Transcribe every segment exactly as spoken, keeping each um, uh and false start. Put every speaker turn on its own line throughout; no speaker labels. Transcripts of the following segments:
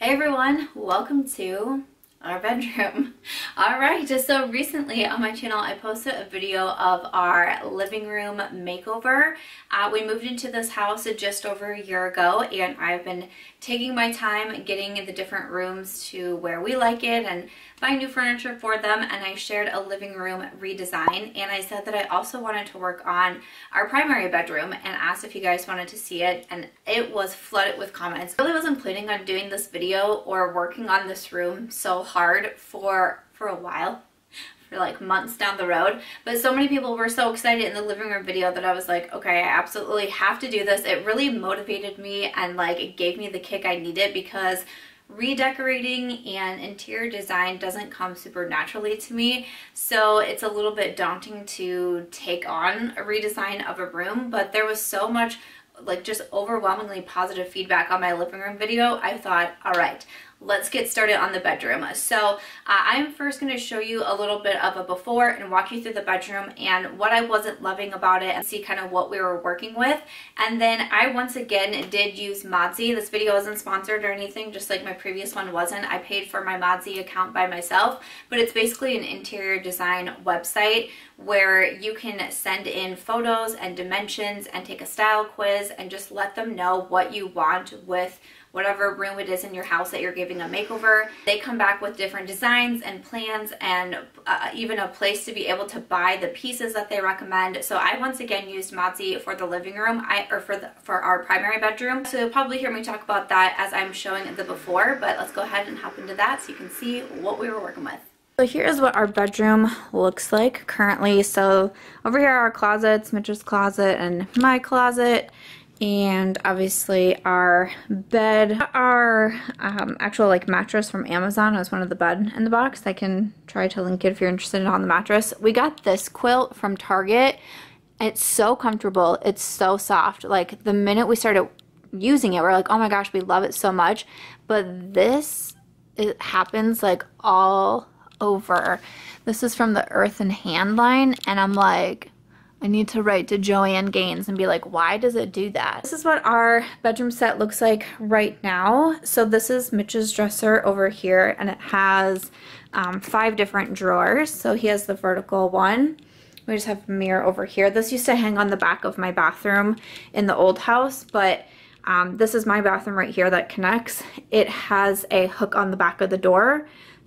Hey everyone, welcome to our bedroom. Alright, just so recently on my channel I posted a video of our living room makeover. Uh, we moved into this house just over a year ago and I've been taking my time getting the different rooms to where we like it and buying new furniture for them, and I shared a living room redesign, and I said that I also wanted to work on our primary bedroom and asked if you guys wanted to see it, and it was flooded with comments. I really wasn't planning on doing this video or working on this room so hard for for a while, for like months down the road, but so many people were so excited in the living room video that I was like, okay, I absolutely have to do this. It really motivated me and like it gave me the kick I needed, because redecorating and interior design doesn't come super naturally to me, so it's a little bit daunting to take on a redesign of a room. But there was so much like just overwhelmingly positive feedback on my living room video, I thought, all right, let's get started on the bedroom. So uh, I'm first going to show you a little bit of a before and walk you through the bedroom and what I wasn't loving about it and see kind of what we were working with. And then I once again did use Modsy. This video isn't sponsored or anything, just like my previous one wasn't. I paid for my Modsy account by myself, but it's basically an interior design website where you can send in photos and dimensions and take a style quiz and just let them know what you want with whatever room it is in your house that you're giving a makeover. They come back with different designs and plans and uh, even a place to be able to buy the pieces that they recommend. So I once again used Modsy for the living room, I, or for, the, for our primary bedroom. So you'll probably hear me talk about that as I'm showing the before, but let's go ahead and hop into that so you can see what we were working with. So here's what our bedroom looks like currently. So over here are our closets, Mitch's closet and my closet. And obviously our bed, our um, actual like mattress from Amazon was one of the bed in the box. I can try to link it if you're interested on the mattress. We got this quilt from Target. It's so comfortable. It's so soft. Like the minute we started using it, we're like, oh my gosh, we love it so much. But this, it happens like all over. This is from the Earth and Hand line, and I'm like, I need to write to Joanne Gaines and be like, why does it do that? This is what our bedroom set looks like right now. So this is Mitch's dresser over here, and it has um, five different drawers. So he has the vertical one. We just have a mirror over here. This used to hang on the back of my bathroom in the old house, but um, this is my bathroom right here that connects. It has a hook on the back of the door,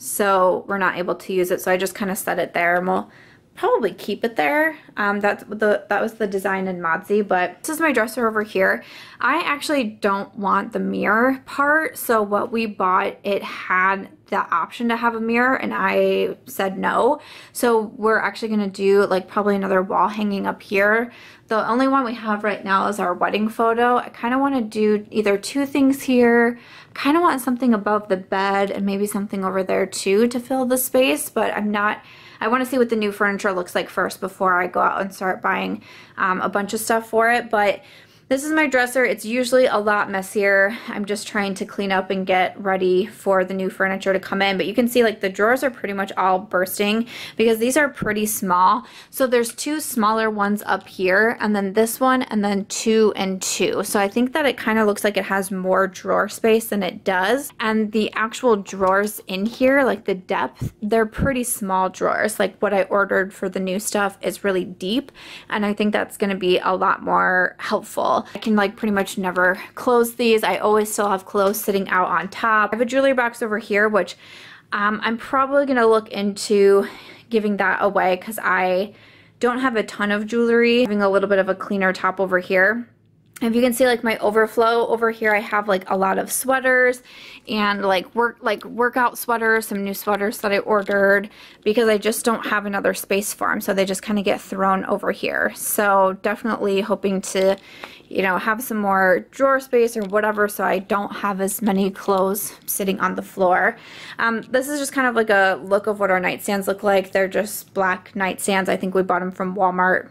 so we're not able to use it. So I just kind of set it there, and we'll probably keep it there. Um, that's the that was the design in Modsy, but this is my dresser over here. I actually don't want the mirror part, so what we bought, it had the option to have a mirror and I said no. So we're actually gonna do like probably another wall hanging up here. The only one we have right now is our wedding photo. I kind of want to do either two things here. Kind of want something above the bed and maybe something over there too to fill the space, but I'm not I want to see what the new furniture looks like first before I go out and start buying um, a bunch of stuff for it. But this is my dresser. It's usually a lot messier. I'm just trying to clean up and get ready for the new furniture to come in. But you can see like the drawers are pretty much all bursting because these are pretty small. So there's two smaller ones up here and then this one and then two and two. So I think that it kind of looks like it has more drawer space than it does. And the actual drawers in here, like the depth, they're pretty small drawers. Like what I ordered for the new stuff is really deep. And I think that's going to be a lot more helpful. I can like pretty much never close these. I always still have clothes sitting out on top. I have a jewelry box over here, which um, I'm probably going to look into giving that away because I don't have a ton of jewelry. Having a little bit of a cleaner top over here. If you can see like my overflow over here, I have like a lot of sweaters and like work like workout sweaters, some new sweaters that I ordered because I just don't have another space for them. So they just kind of get thrown over here. So definitely hoping to, you know, have some more drawer space or whatever so I don't have as many clothes sitting on the floor. Um, this is just kind of like a look of what our nightstands look like. They're just black nightstands. I think we bought them from Walmart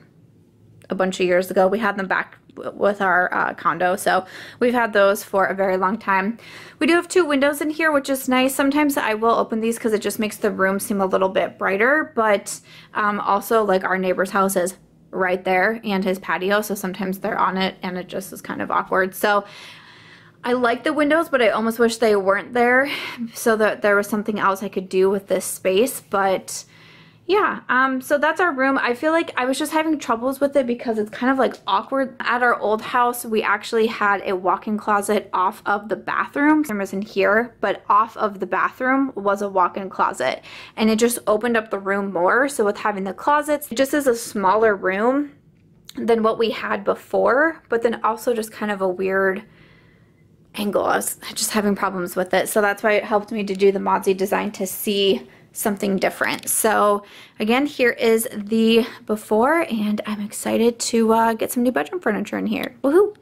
a bunch of years ago. We had them back with our uh, condo, so we've had those for a very long time. We do have two windows in here, which is nice. Sometimes I will open these because it just makes the room seem a little bit brighter, but um, also like our neighbor's house is right there and his patio, so sometimes they're on it and it just is kind of awkward. So I like the windows, but I almost wish they weren't there so that there was something else I could do with this space. But yeah, um, so that's our room. I feel like I was just having troubles with it because it's kind of like awkward. At our old house, we actually had a walk-in closet off of the bathroom. There was in here, but off of the bathroom was a walk-in closet. And it just opened up the room more. So with having the closets, it just is a smaller room than what we had before, but then also just kind of a weird angle. I was just having problems with it. So that's why it helped me to do the Modsy design to see something different. So again, here is the before, and I'm excited to uh, get some new bedroom furniture in here. Woohoo!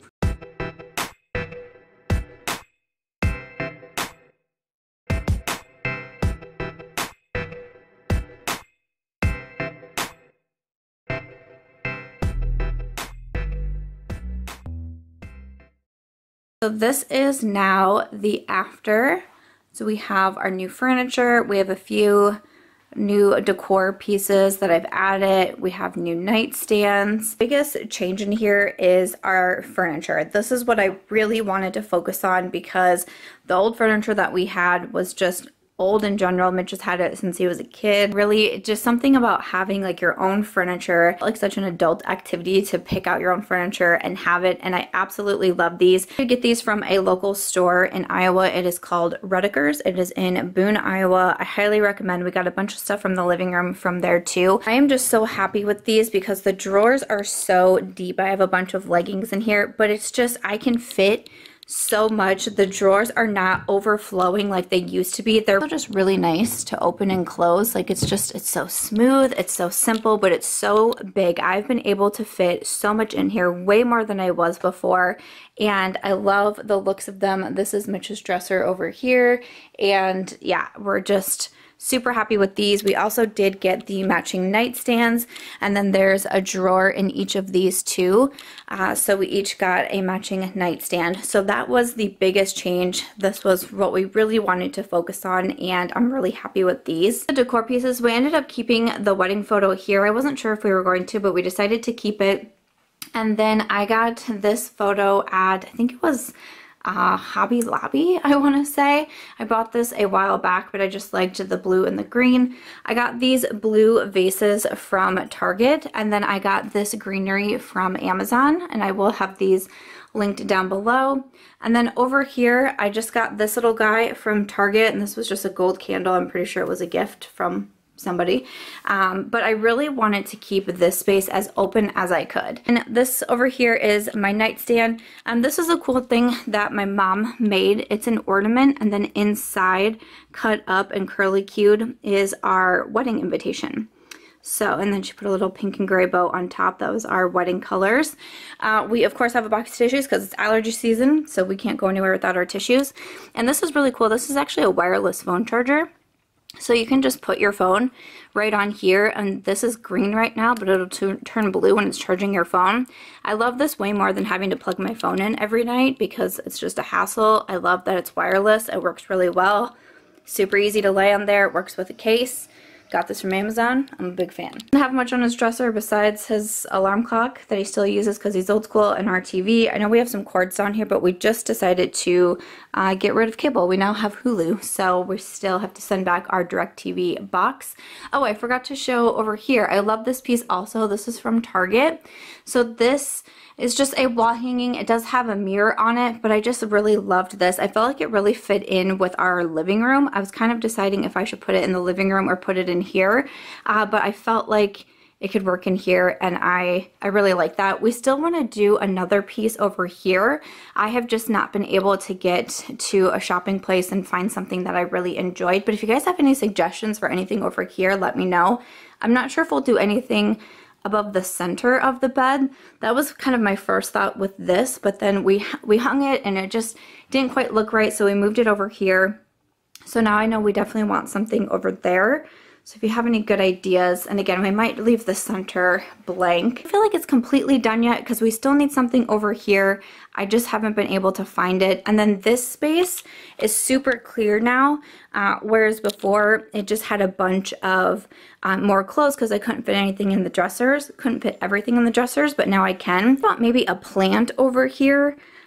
So this is now the after. So we have our new furniture. We have a few new decor pieces that I've added. We have new nightstands. Biggest change in here is our furniture. This is what I really wanted to focus on because the old furniture that we had was just old in general. Mitch has had it since he was a kid. Really, just something about having like your own furniture, like such an adult activity to pick out your own furniture and have it. And I absolutely love these. You get these from a local store in Iowa. It is called Redekers. It is in Boone, Iowa. I highly recommend. We got a bunch of stuff from the living room from there too. I am just so happy with these because the drawers are so deep. I have a bunch of leggings in here, but it's just, I can fit so much. The drawers are not overflowing like they used to be. They're just really nice to open and close. Like it's just, it's so smooth, it's so simple, but it's so big. I've been able to fit so much in here, way more than I was before, and I love the looks of them. This is Mitch's dresser over here, and yeah, we're just super happy with these. We also did get the matching nightstands, and then there's a drawer in each of these too. Uh, so we each got a matching nightstand. So that was the biggest change. This was what we really wanted to focus on, and I'm really happy with these. The decor pieces, we ended up keeping the wedding photo here. I wasn't sure if we were going to, but we decided to keep it. And then I got this photo at, I think it was Uh, Hobby Lobby, I want to say. I bought this a while back, but I just liked the blue and the green. I got these blue vases from Target, and then I got this greenery from Amazon, and I will have these linked down below. And then over here, I just got this little guy from Target, and this was just a gold candle. I'm pretty sure it was a gift from somebody, um, but I really wanted to keep this space as open as I could. And this over here is my nightstand. Um, this is a cool thing that my mom made. It's an ornament, and then inside, cut up and curly cued, is our wedding invitation. So, and then she put a little pink and gray bow on top. That was our wedding colors. Uh, we, of course, have a box of tissues because it's allergy season, so we can't go anywhere without our tissues. And this is really cool. This is actually a wireless phone charger. So you can just put your phone right on here, and this is green right now, but it'll turn blue when it's charging your phone. I love this way more than having to plug my phone in every night because it's just a hassle. I love that it's wireless. It works really well. Super easy to lay on there. It works with a case. Got this from Amazon. I'm a big fan. Doesn't have much on his dresser besides his alarm clock that he still uses because he's old school, and our T V. I know we have some cords on here, but we just decided to uh, get rid of cable. We now have Hulu, so we still have to send back our DirecTV box. Oh, I forgot to show over here. I love this piece also. This is from Target. So this is just a wall hanging. It does have a mirror on it, but I just really loved this. I felt like it really fit in with our living room. I was kind of deciding if I should put it in the living room or put it in here, uh, but I felt like it could work in here, and I, I really like that. We still want to do another piece over here. I have just not been able to get to a shopping place and find something that I really enjoyed, but if you guys have any suggestions for anything over here, let me know. I'm not sure if we'll do anything above the center of the bed. That was kind of my first thought with this, but then we we hung it and it just didn't quite look right, so we moved it over here. So now I know we definitely want something over there. So if you have any good ideas, and again, we might leave the center blank. I feel like it's completely done yet because we still need something over here. I just haven't been able to find it. And then this space is super clear now, uh, whereas before it just had a bunch of um, more clothes because I couldn't fit anything in the dressers. Couldn't fit everything in the dressers, but now I can. I thought maybe a plant over here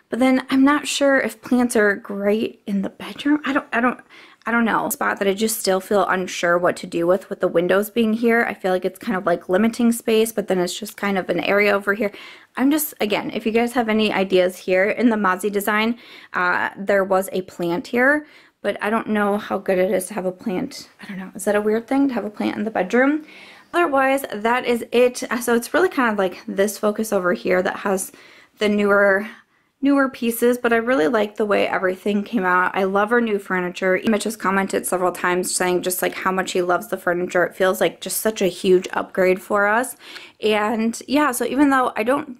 But then I'm not sure if plants are great in the bedroom. I don't, I don't, I don't know. A spot that I just still feel unsure what to do with with the windows being here. I feel like it's kind of like limiting space, but then it's just kind of an area over here. I'm just, again, if you guys have any ideas here in the Mozzie design, uh, there was a plant here, but I don't know how good it is to have a plant. I don't know. Is that a weird thing to have a plant in the bedroom? Otherwise, that is it. So it's really kind of like this focus over here that has the newer newer pieces, but I really like the way everything came out. I love our new furniture. Mitch has commented several times saying just like how much he loves the furniture. It feels like just such a huge upgrade for us. And yeah, so even though I don't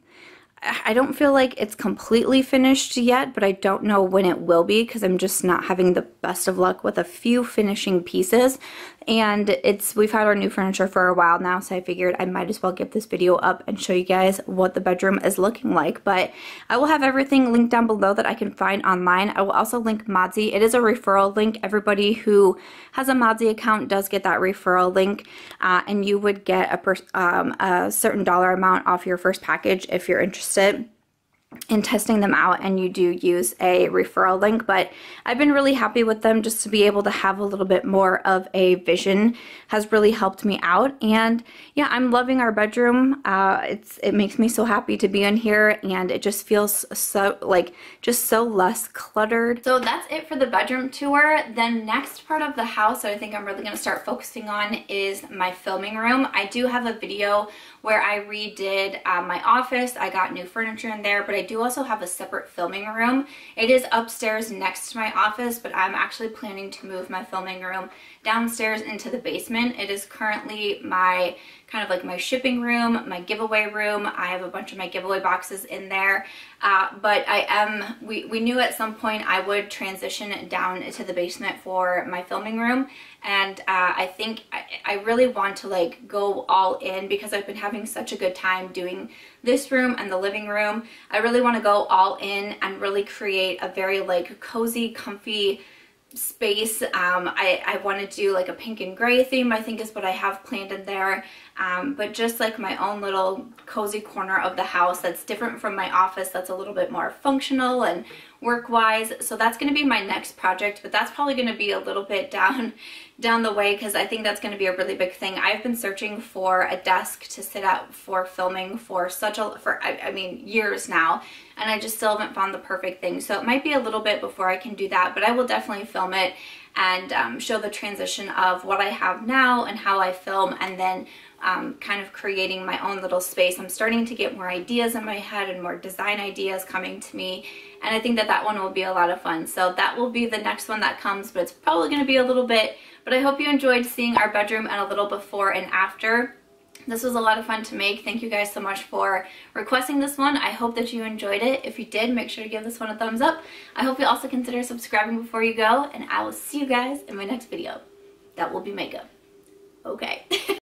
I don't feel like it's completely finished yet, but I don't know when it will be because I'm just not having the best of luck with a few finishing pieces. And it's we've had our new furniture for a while now, so I figured I might as well get this video up and show you guys what the bedroom is looking like. But I will have everything linked down below that I can find online. I will also link Mozzie. It is a referral link. Everybody who has a Mozzie account does get that referral link, uh, and you would get a, per um, a certain dollar amount off your first package if you're interested in testing them out and you do use a referral link. But I've been really happy with them. Just to be able to have a little bit more of a vision has really helped me out. And yeah, I'm loving our bedroom. Uh, it's it makes me so happy to be in here, and it just feels so like just so less cluttered. So that's it for the bedroom tour. The next part of the house that I think I'm really going to start focusing on is my filming room. I do have a video where I redid uh, my office. I got new furniture in there, but I do also have a separate filming room. It is upstairs next to my office, but I'm actually planning to move my filming room downstairs into the basement. It is currently my kind of like my shipping room, my giveaway room. I have a bunch of my giveaway boxes in there, uh, but I am, we, we knew at some point I would transition down into the basement for my filming room. And uh, I think I, I really want to like go all in because I've been having such a good time doing this room and the living room. I really want to go all in and really create a very like cozy, comfy space. Um, I, I want to do like a pink and gray theme, I think is what I have planned in there. Um, but just like my own little cozy corner of the house that's different from my office, that's a little bit more functional and work-wise. So that's going to be my next project, but that's probably going to be a little bit down down the way because I think that's going to be a really big thing. I've been searching for a desk to sit at for filming for such a, for I, I mean years now, and I just still haven't found the perfect thing. So it might be a little bit before I can do that, but I will definitely film it and um, show the transition of what I have now and how I film, and then um, kind of creating my own little space. I'm starting to get more ideas in my head and more design ideas coming to me, and I think that that one will be a lot of fun. So that will be the next one that comes, but it's probably going to be a little bit, but I hope you enjoyed seeing our bedroom and a little before and after. This was a lot of fun to make. Thank you guys so much for requesting this one. I hope that you enjoyed it. If you did, make sure to give this one a thumbs up. I hope you also consider subscribing before you go, and I will see you guys in my next video. That will be makeup. Okay.